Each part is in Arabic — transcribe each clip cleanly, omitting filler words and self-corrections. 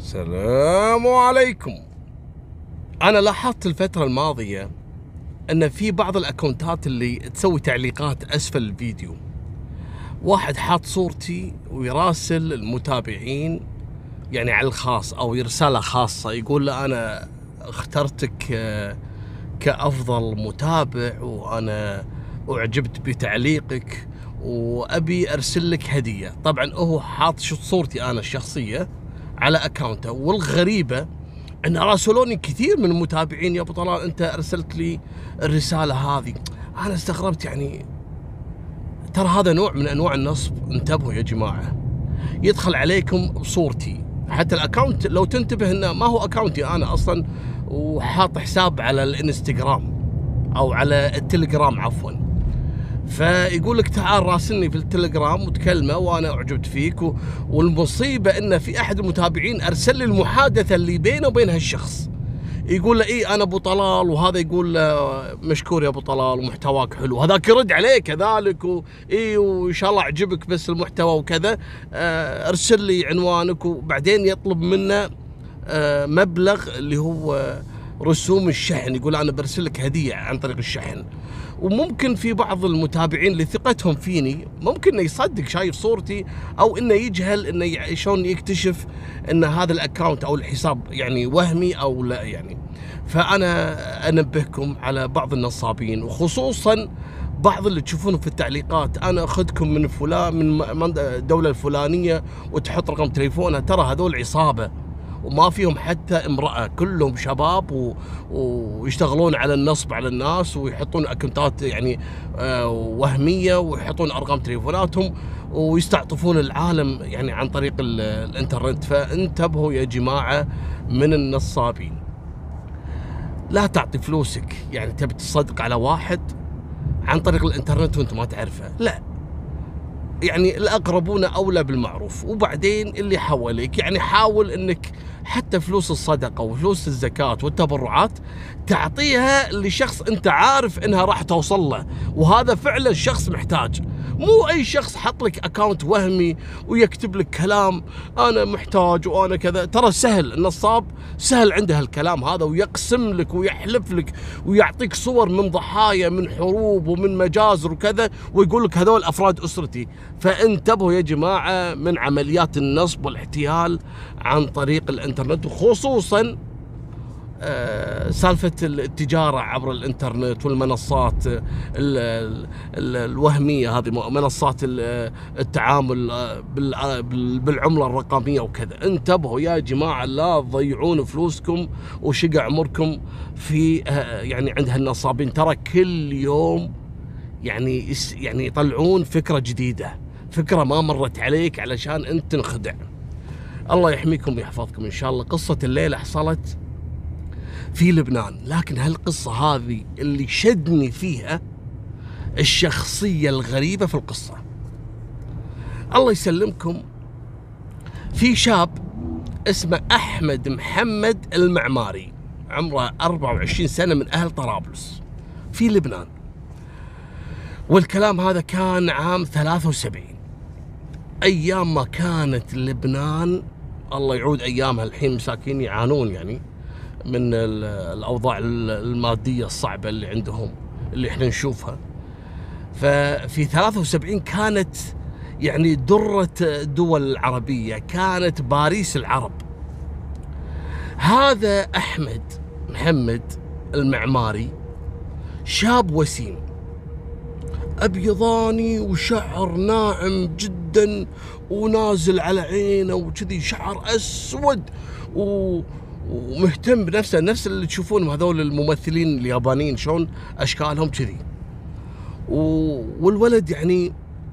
السلام عليكم. أنا لاحظت الفترة الماضية أن في بعض الأكونتات اللي تسوي تعليقات أسفل الفيديو، واحد حاط صورتي ويراسل المتابعين يعني على الخاص أو رسالة خاصة، يقول له أنا اخترتك كأفضل متابع وأنا أعجبت بتعليقك وأبي أرسل لك هدية. طبعا هو حاط صورتي أنا الشخصية على أكاونته، والغريبة أن راسلوني كثير من المتابعين يا أبو طلال أنت أرسلت لي الرسالة هذه. أنا استغربت، يعني ترى هذا نوع من أنواع النصب، انتبهوا يا جماعة. يدخل عليكم بصورتي، حتى الأكاونت لو تنتبه أنه ما هو أكاونتي أنا أصلا، وحاط حساب على الانستغرام أو على التليجرام عفوا، فيقول لك تعال راسلني في التليجرام وتكلمه وانا اعجبت فيك. والمصيبه ان في احد المتابعين ارسل لي المحادثه اللي بينه وبين هالشخص، يقول له ايه انا ابو طلال، وهذا يقول له مشكور يا ابو طلال ومحتواك حلو، هذاك يرد عليه كذلك ايه وان شاء الله اعجبك بس المحتوى وكذا، ارسل لي عنوانك، وبعدين يطلب منه مبلغ اللي هو رسوم الشحن، يقول انا برسل لك هديه عن طريق الشحن. وممكن في بعض المتابعين لثقتهم فيني ممكن انه يصدق شايف صورتي، او انه يجهل انه شلون يكتشف ان هذا الاكونت او الحساب يعني وهمي او لا يعني. فانا انبهكم على بعض النصابين، وخصوصا بعض اللي تشوفونه في التعليقات انا اخذكم من فلان من الدوله الفلانيه وتحط رقم تليفونه، ترى هذول عصابه وما فيهم حتى امرأة، كلهم شباب ويشتغلون على النصب على الناس، ويحطون اكونتات يعني وهمية، ويحطون ارقام تليفوناتهم ويستعطفون العالم يعني عن طريق الانترنت. فانتبهوا يا جماعة من النصابين. لا تعطي فلوسك يعني تبي تصدق على واحد عن طريق الانترنت وانت ما تعرفه، لا، يعني الأقربون أولى بالمعروف. وبعدين اللي حواليك يعني حاول أنك حتى فلوس الصدقة وفلوس الزكاة والتبرعات تعطيها لشخص أنت عارف أنها راح توصل له، وهذا فعلا شخص محتاج، مو أي شخص حط لك أكاونت وهمي ويكتب لك كلام أنا محتاج وأنا كذا. ترى سهل، النصاب سهل عنده هالكلام هذا، ويقسم لك ويحلف لك ويعطيك صور من ضحايا من حروب ومن مجازر وكذا، ويقول لك هذول أفراد أسرتي. فانتبهوا يا جماعة من عمليات النصب والاحتيال عن طريق الانترنت، وخصوصا سالفة التجارة عبر الانترنت والمنصات الوهمية، هذه منصات التعامل بالعملة الرقمية وكذا. انتبهوا يا جماعة، لا تضيعون فلوسكم وشقع عمركم في يعني عند هالنصابين. ترى كل يوم يعني يطلعون فكرة جديدة، فكرة ما مرت عليك علشان انت تنخدع. الله يحميكم ويحفظكم ان شاء الله. قصة الليلة حصلت في لبنان، لكن هالقصة هذه اللي شدني فيها الشخصية الغريبة في القصة. الله يسلمكم، في شاب اسمه أحمد محمد المعماري، عمره 24 سنة، من أهل طرابلس في لبنان، والكلام هذا كان عام 73، أيام ما كانت لبنان الله يعود أيامها. الحين مساكين يعانون يعني من الأوضاع المادية الصعبة اللي عندهم اللي احنا نشوفها. ففي 73 كانت يعني درة الدول العربية، كانت باريس العرب. هذا أحمد محمد المعماري شاب وسيم، أبيضاني وشعر ناعم جدا ونازل على عينه وكذي، شعر أسود ومهتم بنفسه، نفس اللي تشوفونهم هذول الممثلين اليابانيين شلون أشكالهم كذي. والولد يعني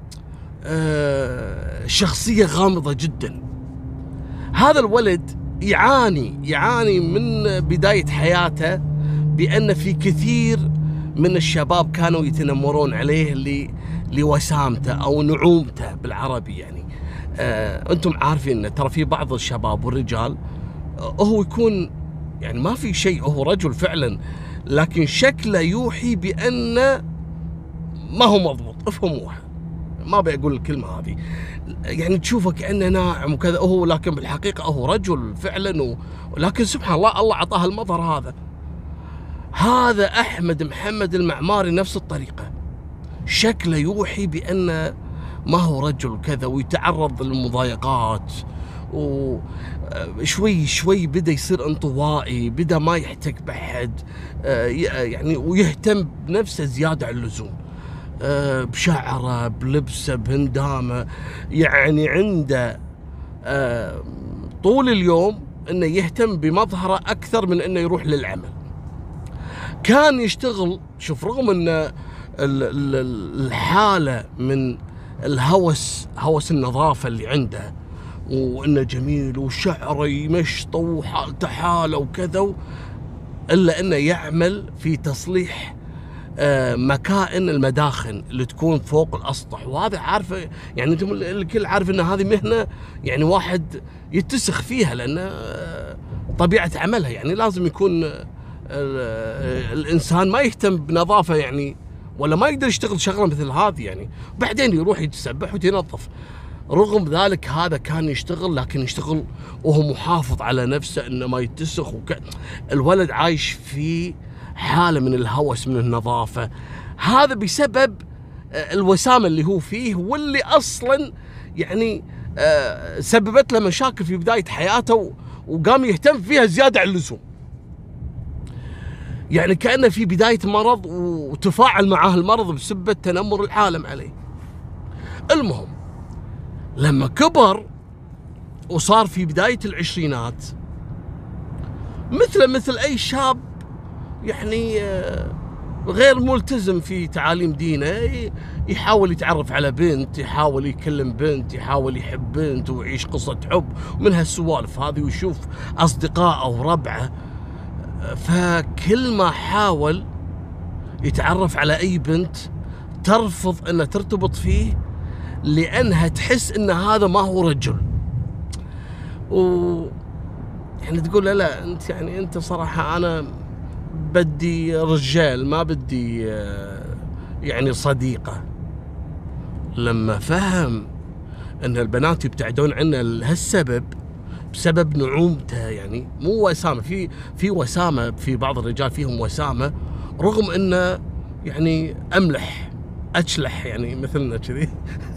شخصية غامضة جدا. هذا الولد يعاني من بداية حياته بأن في كثير من الشباب كانوا يتنمرون عليه لوسامته أو نعومته بالعربي يعني. أنتم عارفين ترى في بعض الشباب والرجال هو يكون يعني ما في شيء، هو رجل فعلا، لكن شكله يوحي بأنه ما هو مضبوط. افهموها، ما بقول الكلمه هذه، يعني تشوفه كانه ناعم وكذا هو، لكن بالحقيقه هو رجل فعلا ولكن سبحان الله الله اعطاه المظهر هذا. هذا احمد محمد المعماري نفس الطريقه، شكله يوحي بأنه ما هو رجل كذا، ويتعرض للمضايقات، وشوي شوي بدأ يصير انطوائي، بدأ ما يحتك بحد، يعني ويهتم بنفسه زيادة عن اللزوم، بشعره، بلبسه، بهندامه، يعني عنده طول اليوم انه يهتم بمظهره اكثر من انه يروح للعمل. كان يشتغل، شوف، رغم ان الحالة من الهوس، هوس النظافة اللي عنده، وانه جميل وشعره يمشطه وحالته حالة وكذا، الا انه يعمل في تصليح مكائن المداخن اللي تكون فوق الاسطح، وهذا عارفه يعني انتم الكل عارف ان هذه مهنة يعني واحد يتسخ فيها، لان طبيعة عملها يعني لازم يكون الانسان ما يهتم بنظافة يعني، ولا ما يقدر يشتغل شغله مثل هذه يعني، بعدين يروح يتسبح ويتنظف. رغم ذلك هذا كان يشتغل، لكن يشتغل وهو محافظ على نفسه انه ما يتسخ الولد عايش في حاله من الهوس من النظافه، هذا بسبب الوسامه اللي هو فيه، واللي اصلا يعني سببت له مشاكل في بدايه حياته، وقام يهتم فيها زياده عن اللزوم. يعني كأنه في بداية مرض وتفاعل معاه المرض بسبب تنمر العالم عليه. المهم لما كبر وصار في بداية العشرينات، مثل أي شاب يعني غير ملتزم في تعاليم دينه، يحاول يتعرف على بنت، يحاول يكلم بنت، يحاول يحب بنت ويعيش قصة حب ومن هالسوالف هذه، ويشوف أصدقائه وربعه. فكل ما حاول يتعرف على أي بنت ترفض أنها ترتبط فيه، لأنها تحس أن هذا ما هو رجل، يعني تقول لا أنت يعني أنت صراحة أنا بدي رجال، ما بدي يعني صديقة. لما فهم أن البنات يبتعدون عنه لهالسبب، بسبب نعومته، يعني مو وسامة، في وسامة في بعض الرجال، فيهم وسامة رغم انه يعني املح اتشلح يعني مثلنا كذي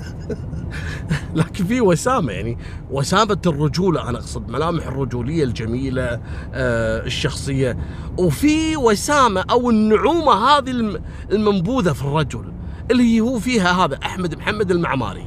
لكن في وسامة، يعني وسامة الرجولة، انا اقصد ملامح الرجولية الجميلة الشخصية، وفي وسامة او النعومة هذه المنبوذة في الرجل اللي هو فيها هذا احمد محمد المعماري.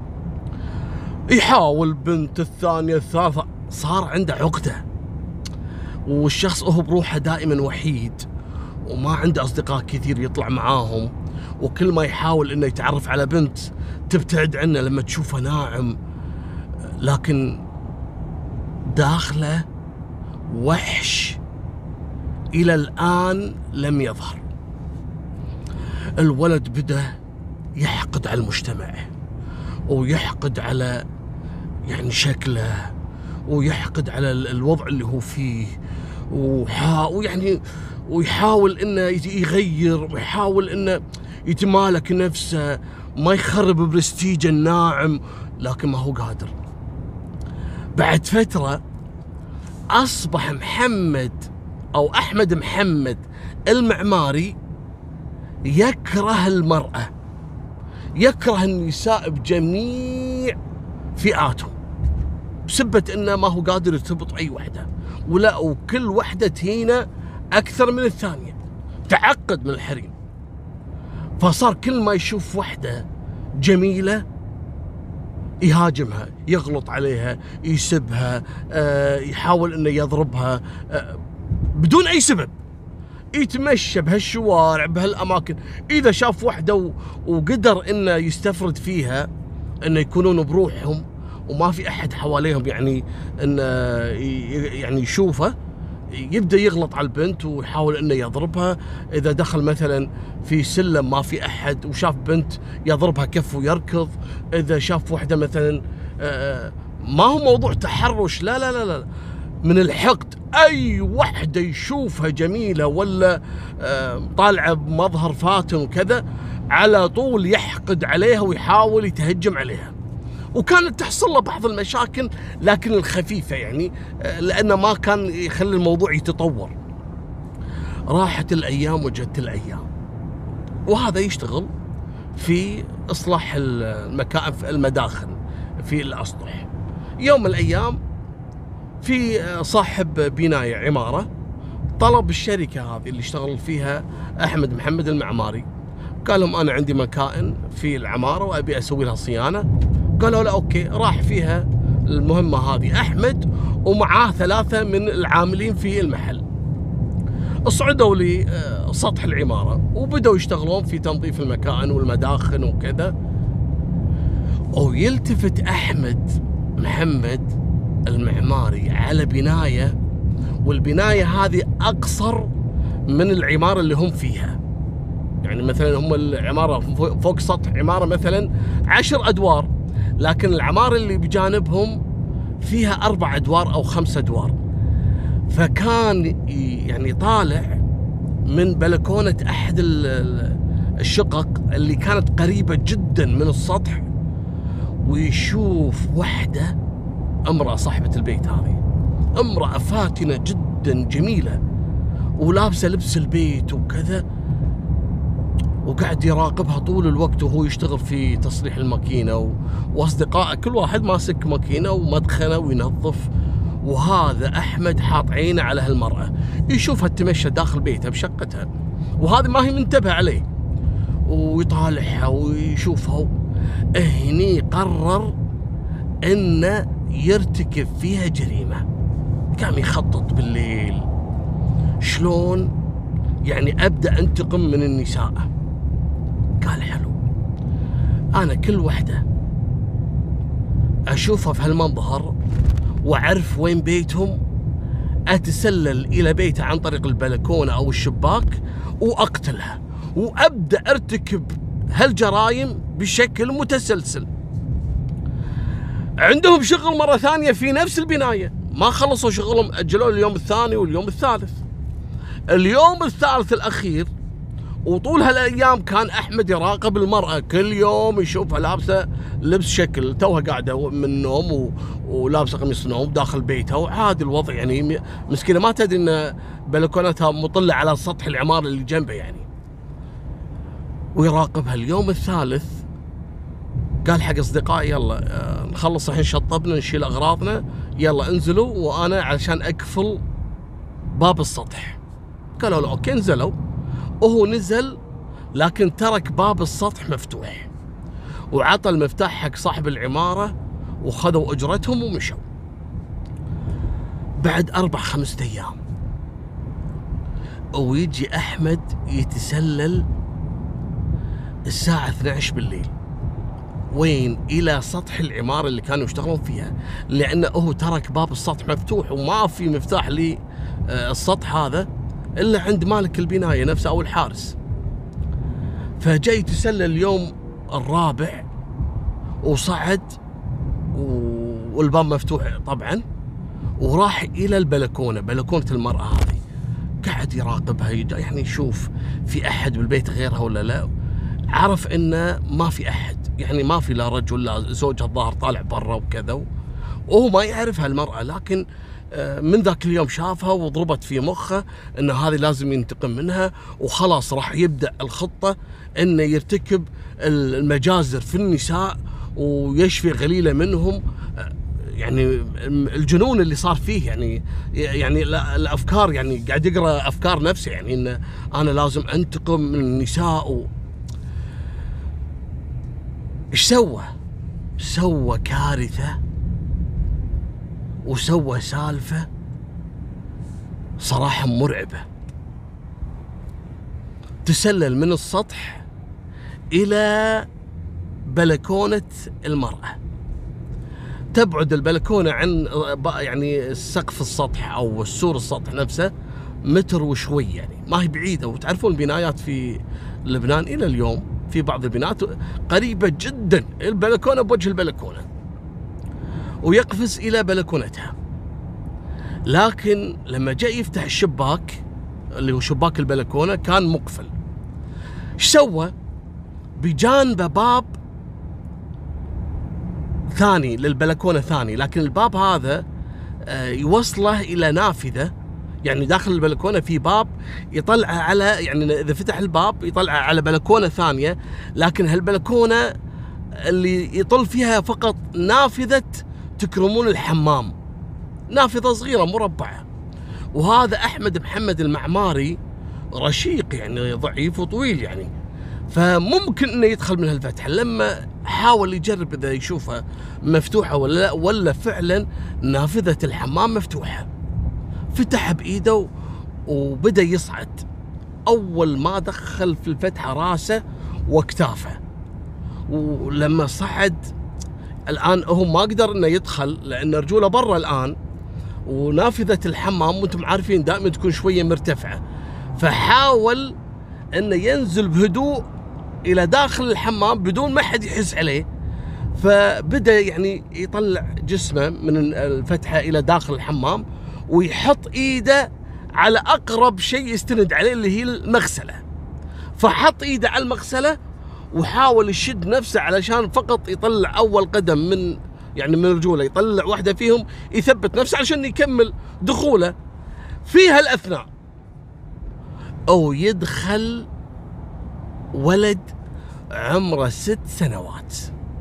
يحاول بنت الثانية الثالثة، صار عنده عقدة، والشخص هو بروحه دائما وحيد وما عنده أصدقاء كثير يطلع معاهم، وكل ما يحاول إنه يتعرف على بنت تبتعد عنه لما تشوفه ناعم، لكن داخله وحش إلى الآن لم يظهر. الولد بدأ يحقد على المجتمع، ويحقد على يعني شكله، ويحقد على الوضع اللي هو فيه، ويعني ويحاول انه يغير، ويحاول انه يتمالك نفسه، ما يخرب برستيجه الناعم، لكن ما هو قادر. بعد فترة اصبح محمد او احمد محمد المعماري يكره المرأة، يكره النساء بجميع فئاتهم، بسبة انه ما هو قادر يرتبط اي وحده، ولا وكل وحده تهينه اكثر من الثانيه، تعقد من الحريم. فصار كل ما يشوف وحده جميله يهاجمها، يغلط عليها، يسبها، يحاول انه يضربها بدون اي سبب، يتمشى بهالشوارع بهالاماكن. اذا شاف وحده وقدر انه يستفرد فيها، انه يكونون بروحهم وما في احد حواليهم يعني انه يعني يشوفه، يبدا يغلط على البنت ويحاول انه يضربها. اذا دخل مثلا في سلم ما في احد وشاف بنت يضربها كف ويركض. اذا شاف وحده مثلا ما هو موضوع تحرش، لا لا لا لا، من الحقد، اي وحده يشوفها جميله ولا طالعه بمظهر فاتن وكذا، على طول يحقد عليها ويحاول يتهجم عليها. وكانت تحصل له بعض المشاكل لكن الخفيفة يعني، لأنه ما كان يخلي الموضوع يتطور. راحت الأيام وجت الأيام، وهذا يشتغل في إصلاح المكائن في المداخن في الأسطح. يوم من الأيام في صاحب بناية عمارة طلب الشركة هذه اللي اشتغل فيها أحمد محمد المعماري، قال لهم أنا عندي مكائن في العمارة وأبي أسوي لها صيانة. قالوا له أوكي. راح فيها المهمة هذه أحمد ومعاه 3 من العاملين في المحل. صعدوا لسطح العمارة وبدأوا يشتغلون في تنظيف المكائن والمداخن وكذا. ويلتفت أحمد محمد المعماري على بناية، والبناية هذه أقصر من العمارة اللي هم فيها. يعني مثلا هم العمارة فوق سطح عمارة مثلا 10 أدوار، لكن العمارة اللي بجانبهم فيها 4 أدوار أو 5 أدوار. فكان يعني طالع من بلكونة أحد الشقق اللي كانت قريبة جدا من السطح، ويشوف وحدة، امرأة صاحبة البيت هذه، امرأة فاتنة جدا جميلة ولابسة لبس البيت وكذا، وقاعد يراقبها طول الوقت وهو يشتغل في تصليح الماكينة، واصدقائه كل واحد ماسك ماكينة ومدخنة وينظف. وهذا أحمد حاط عينه على هالمرأة، يشوفها تمشى داخل بيتها بشقتها، وهذه ما هي منتبهة عليه، ويطالعها ويشوفها. هني قرر إنه يرتكب فيها جريمة. قام يخطط بالليل شلون يعني أبدأ أنتقم من النساء. قال حلو، أنا كل وحدة أشوفها في هالمنظر وأعرف وين بيتهم، أتسلل إلى بيتها عن طريق البلكونة أو الشباك وأقتلها، وأبدأ أرتكب هالجرائم بشكل متسلسل. عندهم شغل مرة ثانية في نفس البناية، ما خلصوا شغلهم، أجلوا اليوم الثاني واليوم الثالث. اليوم الثالث الأخير وطول هالأيام كان أحمد يراقب المرأة، كل يوم يشوفها لابسة لبس شكل، توها قاعدة من النوم ولابسة قميص نوم داخل بيتها، وعادي الوضع يعني، مسكينة ما تدري إن بلكونتها مطلة على سطح العمارة اللي جنبه يعني. ويراقبها. اليوم الثالث قال حق أصدقائي يلا نخلص الحين، شطبنا نشيل أغراضنا، يلا انزلوا وأنا علشان أقفل باب السطح. قالوا له أوكي. نزلوا، وهو نزل لكن ترك باب السطح مفتوح، وعطى المفتاح حق صاحب العمارة وخذوا أجرتهم ومشوا. بعد 4-5 أيام ويجي أحمد يتسلل الساعة 12 بالليل. وين؟ إلى سطح العمارة اللي كانوا يشتغلون فيها، لأنه هو ترك باب السطح مفتوح وما في مفتاح للسطح هذا إلا عند مالك البناية نفسه أو الحارس. فجاي يتسلل اليوم الرابع وصعد والباب مفتوح طبعا، وراح إلى البلكونة، بلكونة المرأة هذه، قاعد يراقبها يعني يشوف في أحد بالبيت غيرها ولا لا. عرف إنه ما في أحد، يعني ما في لا رجل لا زوجها الظاهر طالع برا وكذا، وهو ما يعرف هالمرأة، لكن من ذاك اليوم شافها وضربت في مخه ان هذه لازم ينتقم منها، وخلاص راح يبدأ الخطة انه يرتكب المجازر في النساء ويشفي غليلة منهم. يعني الجنون اللي صار فيه يعني الافكار، يعني قاعد يقرا افكار نفسه، يعني ان انا لازم انتقم من النساء ايش سوى؟ سوى كارثة وسوى سالفة صراحة مرعبة. تسلل من السطح إلى بلكونة المرأة، تبعد البلكونة عن يعني سقف السطح أو السور السطح نفسه 1 متر وشوي، يعني ما هي بعيدة. وتعرفون البنايات في لبنان إلى اليوم في بعض البنايات قريبة جدا، البلكونة بوجه البلكونة، ويقفز إلى بلكونتها. لكن لما جاء يفتح الشباك اللي هو شباك البلكونة كان مقفل. ايش سوى؟ بجانبه باب ثاني للبلكونة ثاني، لكن الباب هذا يوصله إلى نافذة. يعني داخل البلكونة في باب يطلع على، يعني إذا فتح الباب يطلع على بلكونة ثانية، لكن هالبلكونة اللي يطل فيها فقط نافذة تكرمون الحمام، نافذة صغيرة مربعة. وهذا أحمد محمد المعماري رشيق، يعني ضعيف وطويل يعني، فممكن انه يدخل من هالفتحة. لما حاول يجرب اذا يشوفها مفتوحة ولا لا، ولا فعلا نافذة الحمام مفتوحة، فتح بايده وبدأ يصعد. اول ما دخل في الفتحة راسه واكتافه، ولما صعد الان هو ما قدر انه يدخل لان رجوله برا الان، ونافذة الحمام وانتم عارفين دائما تكون شوية مرتفعة، فحاول انه ينزل بهدوء الى داخل الحمام بدون ما حد يحس عليه. فبدأ يعني يطلع جسمه من الفتحة الى داخل الحمام، ويحط ايده على اقرب شيء يستند عليه اللي هي المغسلة. فحط ايده على المغسلة وحاول يشد نفسه علشان فقط يطلع اول قدم من رجوله، يطلع واحدة فيهم يثبت نفسه علشان يكمل دخوله. في هالاثناء او يدخل ولد عمره 6 سنوات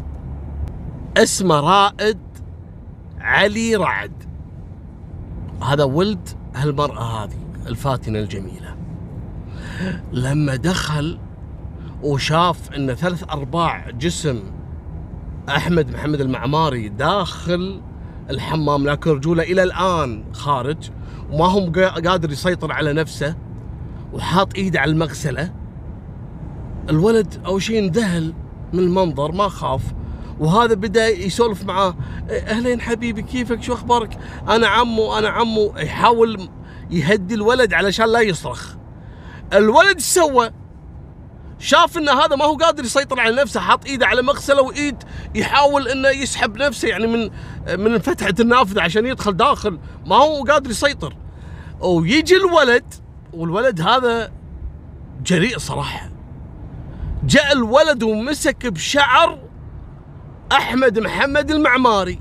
اسمه رائد علي رعد. هذا ولد هالمرأة هذه الفاتنة الجميلة. لما دخل وشاف ان 3/4 جسم احمد محمد المعماري داخل الحمام، لكن رجوله الى الان خارج وما هم قادر يسيطر على نفسه، وحاط ايده على المغسلة، الولد اول شيء اندهل من المنظر، ما خاف. وهذا بدأ يسولف معاه، اهلين حبيبي كيفك شو اخبارك، انا عمو، يحاول يهدي الولد علشان لا يصرخ. الولد ايش سوى؟ شاف ان هذا ما هو قادر يسيطر على نفسه، حاط ايده على مغسله وايد يحاول انه يسحب نفسه يعني من فتحة النافذة عشان يدخل داخل، ما هو قادر يسيطر. ويجي الولد، والولد هذا جريء صراحة، جاء الولد ومسك بشعر احمد محمد المعماري.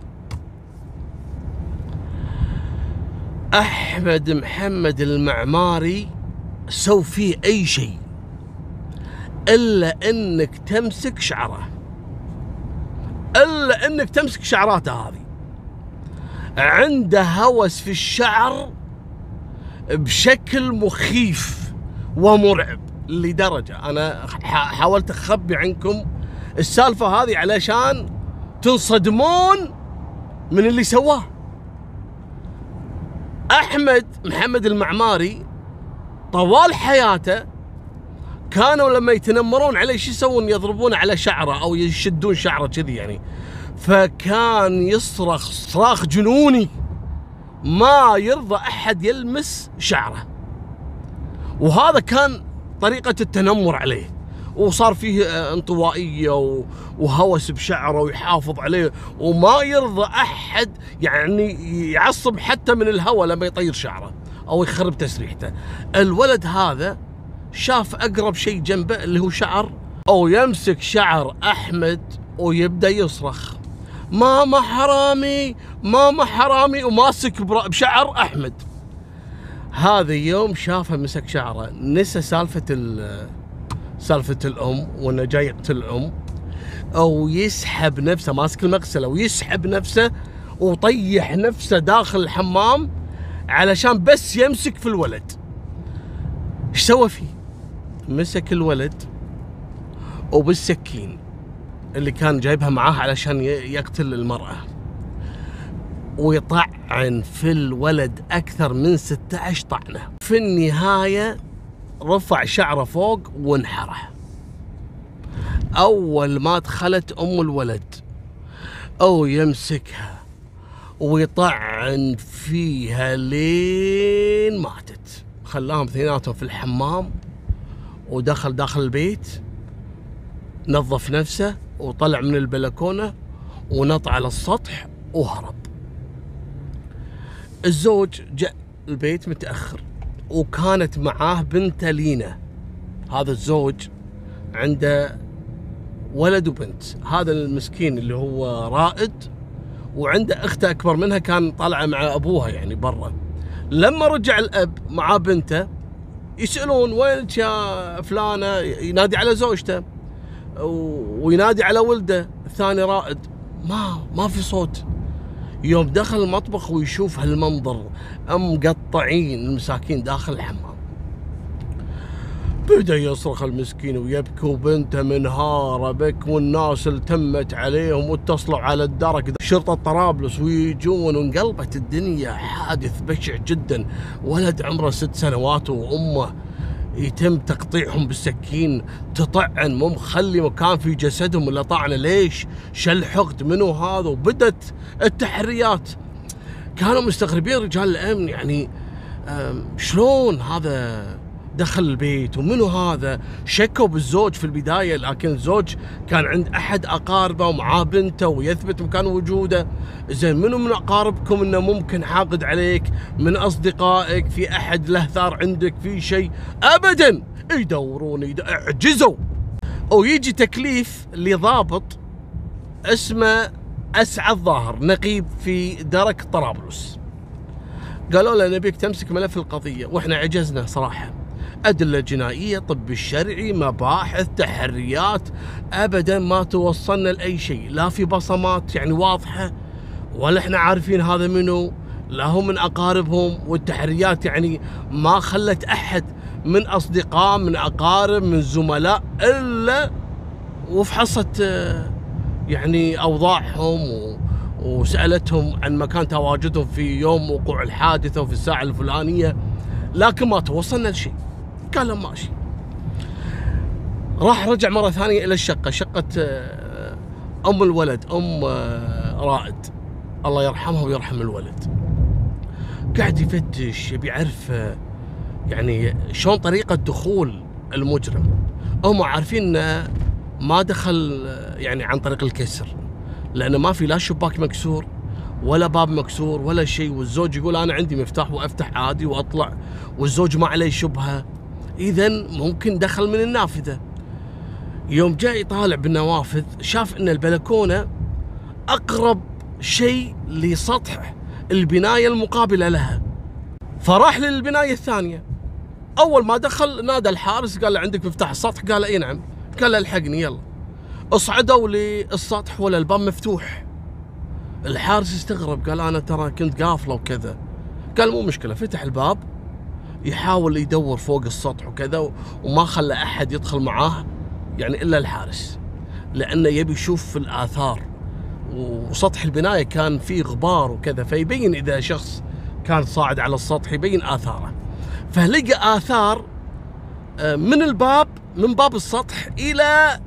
احمد محمد المعماري سوى فيه اي شيء الا انك تمسك شعره، الا انك تمسك شعراته هذه. عنده هوس في الشعر بشكل مخيف ومرعب لدرجة انا حاولت اخبي عنكم السالفة هذه علشان تنصدمون من اللي سواه. احمد محمد المعماري طوال حياته كانوا لما يتنمرون عليه شو يسوون؟ يضربون على شعره او يشدون شعره كذي يعني، فكان يصرخ صراخ جنوني، ما يرضى احد يلمس شعره. وهذا كان طريقة التنمر عليه، وصار فيه انطوائية وهوس بشعره ويحافظ عليه، وما يرضى احد يعني يعصب حتى من الهوى لما يطير شعره او يخرب تسريحته. الولد هذا شاف اقرب شيء جنبه اللي هو شعر، او يمسك شعر احمد ويبدا يصرخ ماما حرامي ماما حرامي، وماسك بشعر احمد. هذا يوم شافه مسك شعره، نسى سالفة الام وانه جاي يقتل الام، او يسحب نفسه ماسك المغسلة ويسحب نفسه وطيح نفسه داخل الحمام علشان بس يمسك في الولد. ايش سوى فيه؟ مسك الولد وبالسكين اللي كان جايبها معاه علشان يقتل المرأة، ويطعن في الولد أكثر من 16 طعنة. في النهاية رفع شعره فوق وانحره. أول ما دخلت أم الولد أو يمسكها ويطعن فيها لين ماتت، خلاهم اثنيناتهم في الحمام، ودخل داخل البيت، نظف نفسه وطلع من البلكونة ونط على السطح وهرب. الزوج جاء البيت متأخر، وكانت معاه بنته لينا. هذا الزوج عنده ولد وبنت. هذا المسكين اللي هو رائد وعنده اخته اكبر منها كان طالعه مع ابوها يعني برا. لما رجع الاب مع بنته يسالون وينك يا فلانه، ينادي على زوجته وينادي على ولده الثاني رائد، ما في صوت. يوم دخل المطبخ ويشوف هالمنظر مقطعين المساكين داخل الحمام، بدأ يصرخ المسكين ويبكي وبنته منهارة بك، والناس التمت عليهم واتصلوا على الدرك شرطة طرابلس ويجون، وانقلبت الدنيا. حادث بشع جدا. ولد عمره 6 سنوات وأمه يتم تقطيعهم بالسكين، تطعن مو مخلي مكان في جسدهم الا طعنه. ليش؟ شل حقد منو هذا؟ وبدت التحريات. كانوا مستغربين رجال الامن، يعني شلون هذا دخل البيت ومنو هذا؟ شكوا بالزوج في البدايه، لكن الزوج كان عند احد اقاربه ومعاه بنته ويثبت مكان وجوده. زين منو من اقاربكم انه ممكن حاقد عليك؟ من اصدقائك؟ في احد له ثار عندك؟ في شيء؟ ابدا. يدورون عجزوا. ويجي تكليف لضابط اسمه اسعد ظاهر، نقيب في درك طرابلس. قالوا له نبيك تمسك ملف القضيه، واحنا عجزنا صراحه. أدلة جنائية، طب الشرعي، مباحث، تحريات، أبدا ما توصلنا لأي شيء. لا في بصمات يعني واضحة، ولا احنا عارفين هذا منو، لا هم من أقاربهم. والتحريات يعني ما خلت أحد من أصدقاء، من أقارب، من زملاء إلا وفحصت يعني أوضاعهم وسألتهم عن مكان تواجدهم في يوم وقوع الحادثة وفي الساعة الفلانية، لكن ما توصلنا لشيء. قال له ماشي. راح رجع مرة ثانية إلى الشقة، شقة أم الولد، أم رائد الله يرحمها ويرحم الولد. قاعد يفتش يبي يعرف يعني شلون طريقة دخول المجرم. هم عارفين إنه ما دخل يعني عن طريق الكسر، لأنه ما في لا شباك مكسور ولا باب مكسور ولا شيء. والزوج يقول أنا عندي مفتاح وأفتح عادي وأطلع، والزوج ما عليه شبهة، إذن ممكن دخل من النافذة. يوم جاء يطالع بالنوافذ شاف إن البلكونة أقرب شيء لسطح البناية المقابلة لها، فراح للبناية الثانية. أول ما دخل نادى الحارس، قال له عندك مفتاح السطح؟ قال له إي نعم. قال له الحقني يلا. اصعدوا للسطح ولا الباب مفتوح. الحارس استغرب، قال أنا ترى كنت قافله وكذا. قال مو مشكلة. فتح الباب يحاول يدور فوق السطح وكذا، وما خلى أحد يدخل معاه يعني إلا الحارس، لأنه يبي يشوف الآثار، وسطح البناية كان فيه غبار وكذا، فيبين إذا شخص كان صاعد على السطح يبين آثاره. فلقى آثار من الباب، من باب السطح إلى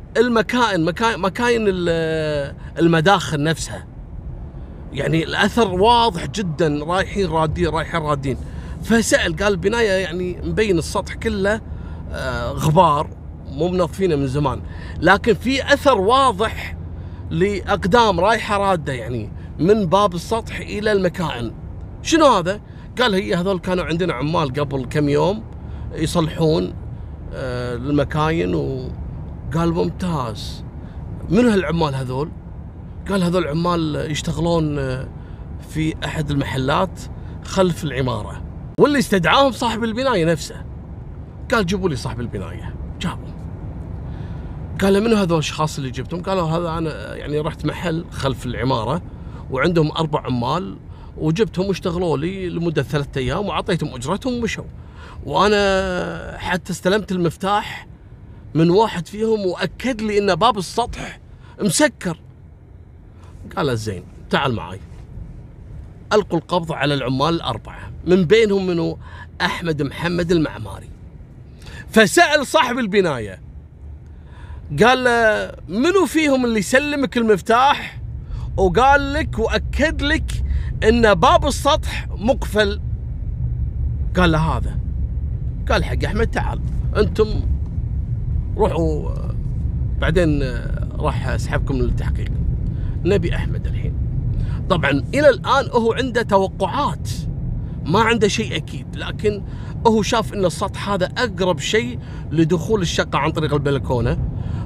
مكاين المداخل نفسها، يعني الأثر واضح جدا، رايحين رادين. فسأل، قال البناية يعني مبين السطح كله غبار مو منظفينه من زمان، لكن في أثر واضح لأقدام رايحة رادة يعني من باب السطح إلى المكائن. شنو هذا؟ قال هي هذول كانوا عندنا عمال قبل كم يوم يصلحون المكاين. وقال ممتاز. من هالعمال هذول؟ قال هذول عمال يشتغلون في أحد المحلات خلف العمارة، واللي استدعاهم صاحب البناية نفسه. قال جيبوا لي صاحب البناية. جابوا. قال له منو هذول الاشخاص اللي جبتهم؟ قالوا هذا انا يعني رحت محل خلف العمارة وعندهم 4 عمال وجبتهم واشتغلوا لي لمدة 3 أيام وعطيتهم أجرتهم ومشوا، وأنا حتى استلمت المفتاح من واحد فيهم وأكد لي إن باب السطح مسكر. قال زين تعال معي. ألقوا القبض على العمال ال4، من بينهم منو؟ أحمد محمد المعماري. فسأل صاحب البناية، قال له منو فيهم اللي يسلمك المفتاح وقال لك وأكد لك إن باب السطح مقفل؟ قال له هذا. قال حق أحمد تعال أنتم روحوا بعدين راح أسحبكم للتحقيق، نبي أحمد الحين. طبعا إلى الآن هو عنده توقعات، ما عنده شيء أكيد، لكن هو شاف إن السطح هذا أقرب شيء لدخول الشقة عن طريق البلكونة،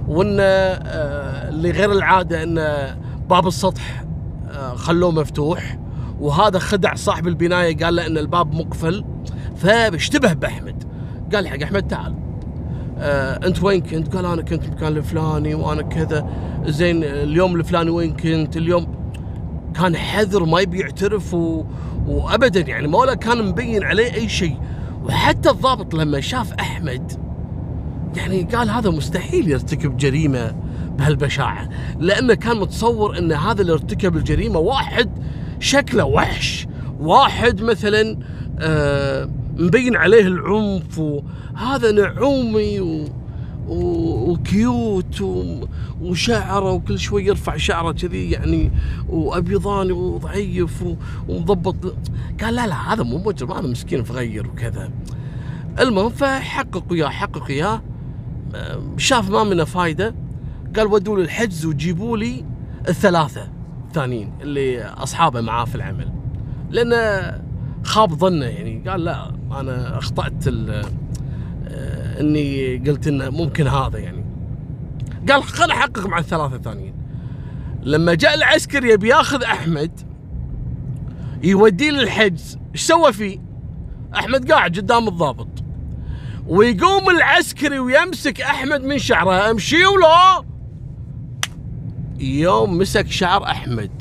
وان اللي غير العاده ان باب السطح خلوه مفتوح، وهذا خدع صاحب البنايه قال له ان الباب مقفل، فاشتبه باحمد. قال حق احمد تعال انت وين كنت؟ قال انا كنت مكان الفلاني وانا كذا. زين اليوم الفلاني وين كنت؟ اليوم كان حذر ما يبي يعترف وابدا يعني ما ولا كان مبين عليه اي شيء. وحتى الضابط لما شاف احمد يعني قال هذا مستحيل يرتكب جريمه بهالبشاعه، لانه كان متصور ان هذا اللي ارتكب الجريمه واحد شكله وحش، واحد مثلا مبين عليه العنف، وهذا نعومي وكيوت وشعره وكل شوي يرفع شعره كذي يعني وابيضاني وضعيف ومضبط. قال لا هذا مو مجرم، هذا مسكين فغير وكذا. المهم فحققوا اياه شاف ما منه فايده، قال ودوا لي الحجز وجيبوا لي الثلاثه الثانيين اللي اصحابه معاه في العمل، لانه خاب ظنه يعني. قال لا انا اخطأت اني قلت انه ممكن هذا يعني. قال خل احقق مع الثلاثه الثانيين. لما جاء العسكري يبي ياخذ احمد يوديه للحجز، ايش سوى فيه؟ احمد قاعد قدام الضابط، ويقوم العسكري ويمسك احمد من شعره، امشي ولا يوم مسك شعر احمد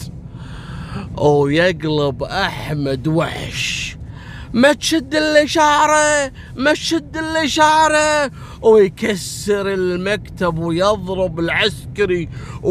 ويقلب احمد وحش، ما تشد اللي شعره، ما تشد اللي شعره، ويكسر المكتب ويضرب العسكري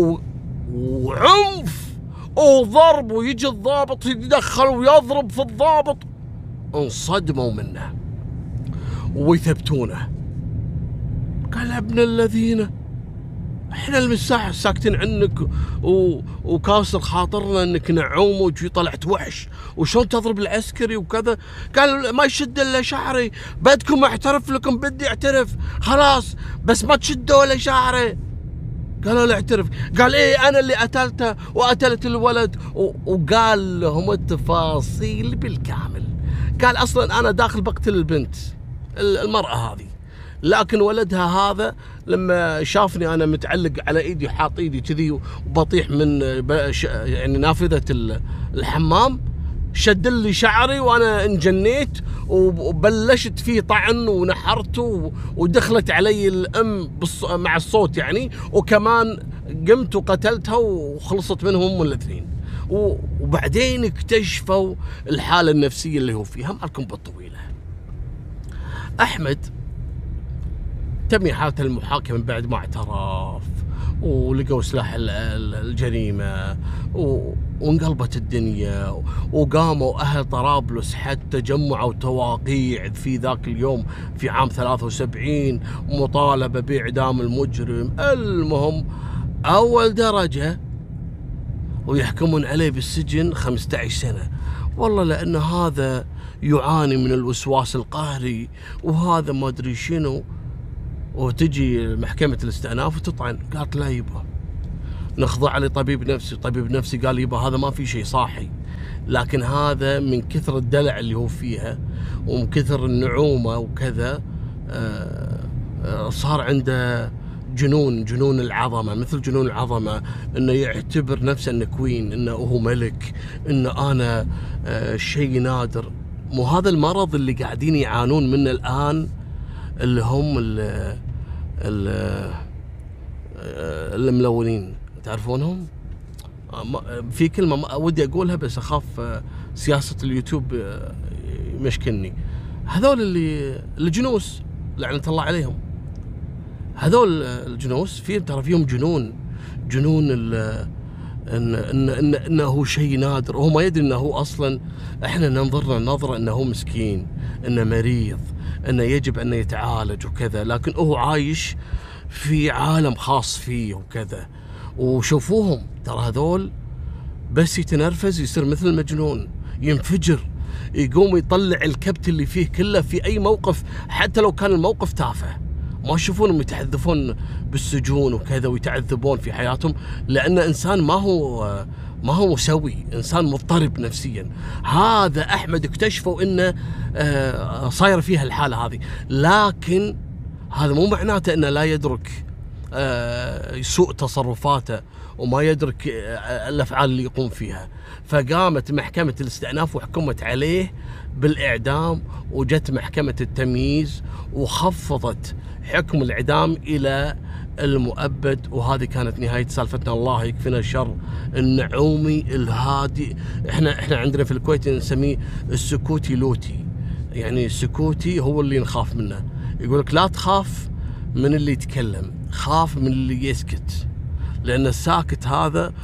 وعنف وضرب، ويجي الضابط يتدخل ويضرب في الضابط. انصدموا منه ويثبتونه. قال يا ابن الذين احنا المساحة ساكتين عنك وكاسر خاطرنا انك نعوم وجي طلعت وحش، وشون تضرب العسكري وكذا. قال ما يشد الا شعري، بدكم اعترف لكم، بدي اعترف خلاص بس ما تشدوا الا شعري. قالوا له اعترف. قال ايه انا اللي قتلته وقتلت الولد، وقال لهم التفاصيل بالكامل. قال اصلا انا داخل بقتل البنت المرأة هذه، لكن ولدها هذا لما شافني انا متعلق على ايدي حاط ايدي كذي وبطيح من يعني نافذة الحمام، شد لي شعري وانا انجنيت وبلشت فيه طعن ونحرته، ودخلت علي الام مع الصوت يعني، وكمان قمت وقتلتها وخلصت منهم الاثنين. وبعدين اكتشفوا الحالة النفسية اللي هو فيها. مالكم بالطويلة. احمد تم حالته المحاكمة بعد ما اعترف ولقوا سلاح الجريمة وانقلبت الدنيا، وقاموا أهل طرابلس حتى جمعوا تواقيع في ذاك اليوم في عام 73 مطالبة بإعدام المجرم. المهم أول درجة ويحكمون عليه بالسجن 15 سنة، والله لأن هذا يعاني من الوسواس القهري وهذا ما أدري شنو. وتجي محكمة الاستئناف وتطعن. قالت لا يبا نخضع لطبيب نفسي. طبيب نفسي قال يبا هذا ما في شيء صاحي، لكن هذا من كثر الدلع اللي هو فيها ومن كثر النعومة وكذا صار عنده جنون العظمة، مثل جنون العظمة، انه يعتبر نفسه انه كوين، انه هو ملك، انه انا شيء نادر. مو هذا المرض اللي قاعدين يعانون منه الآن اللي هم الملونين، تعرفونهم؟ في كلمة ودي أقولها بس أخاف سياسة اليوتيوب يمشكلني. هذول اللي الجنوس لعنة الله عليهم، هذول الجنوس ترى فيهم جنون انه هو شيء نادر، وهو ما يدري انه هو اصلا احنا ننظر نظره انه هو مسكين، انه مريض، انه يجب ان يتعالج وكذا، لكن هو عايش في عالم خاص فيه وكذا. وشوفوهم ترى هذول بس يتنرفز يصير مثل المجنون، ينفجر، يقوم يطلع الكبت اللي فيه كله في اي موقف، حتى لو كان الموقف تافه. ما يشوفونهم يتحذفون بالسجون وكذا ويتعذبون في حياتهم، لأن إنسان ما هو سوي، إنسان مضطرب نفسيا. هذا أحمد اكتشفوا إنه صاير فيها الحالة هذه، لكن هذا مو معناته إنه لا يدرك سوء تصرفاته وما يدرك الأفعال اللي يقوم فيها. فقامت محكمة الاستئناف وحكمت عليه بالإعدام، وجت محكمة التمييز وخفضت حكم الإعدام إلى المؤبد. وهذه كانت نهاية سالفتنا. الله يكفينا شر النعومي الهادي. احنا عندنا في الكويت نسميه السكوتي لوتي، يعني السكوتي هو اللي نخاف منه. يقولك لا تخاف من اللي يتكلم، خاف من اللي يسكت، لأن الساكت هذا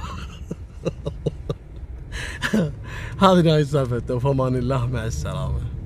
هذه نهاية سالفتنا، وفمان الله، مع السلامة.